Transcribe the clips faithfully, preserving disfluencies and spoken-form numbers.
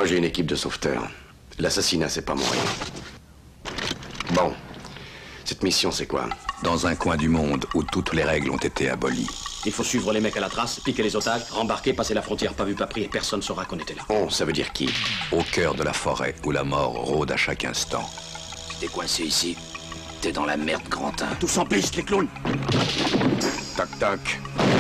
Moi, j'ai une équipe de sauveteurs. L'assassinat, c'est pas mon rayon. Bon. Cette mission, c'est quoi? Dans un coin du monde où toutes les règles ont été abolies. Il faut suivre les mecs à la trace, piquer les otages, rembarquer, passer la frontière pas vu pas pris et personne saura qu'on était là. On, ça veut dire qui? Au cœur de la forêt où la mort rôde à chaque instant. Si t'es coincé ici, t'es dans la merde, Grantin. Tous en piste, les clowns! Toc toc.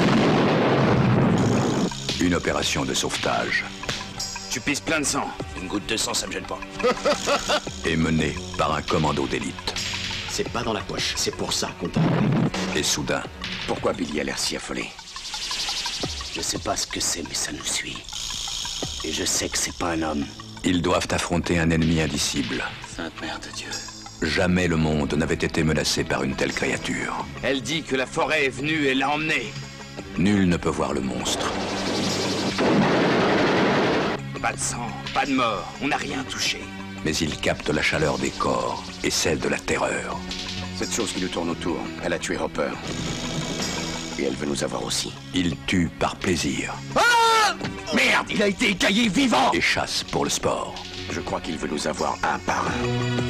Une opération de sauvetage. Tu pisses plein de sang. Une goutte de sang, ça me gêne pas. Est menée par un commando d'élite. C'est pas dans la poche, c'est pour ça qu'on t'a appelé. Et soudain, Pourquoi Billy a l'air si affolé? Je sais pas ce que c'est, mais ça nous suit. Et je sais que c'est pas un homme. ils doivent affronter un ennemi indicible. Sainte Mère de Dieu. Jamais le monde n'avait été menacé par une telle créature. Elle dit que la forêt est venue et l'a emmenée. Nul ne peut voir le monstre. Pas de sang, pas de mort, on n'a rien touché. Mais il capte la chaleur des corps et celle de la terreur. Cette chose qui nous tourne autour, elle a tué Hopper. Et elle veut nous avoir aussi. Il tue par plaisir. Ah! Merde, il a été écaillé vivant! Et chasse pour le sport. Je crois qu'il veut nous avoir un par un.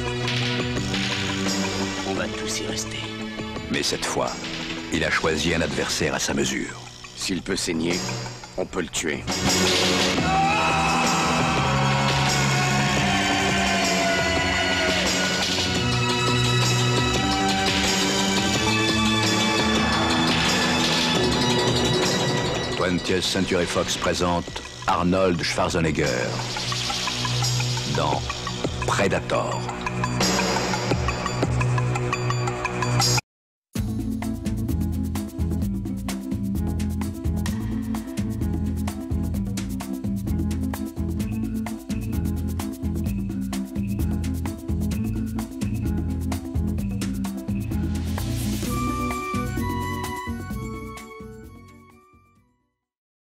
On va tous y rester. Mais cette fois, il a choisi un adversaire à sa mesure. S'il peut saigner, on peut le tuer. twentieth Century Fox présente Arnold Schwarzenegger dans Predator.